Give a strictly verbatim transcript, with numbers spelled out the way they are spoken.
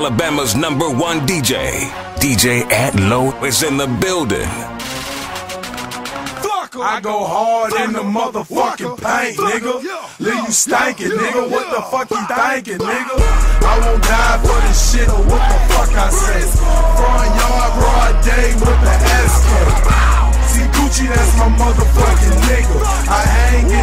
Alabama's number one D J. D J Low is in the building. I go hard in the motherfucking paint, nigga. Leave you stankin', nigga. What the fuck you thinkin', nigga? I won't die for this shit or what the fuck I say. Front yard, broad day with the S K. See Gucci, that's my motherfucking nigga. I hang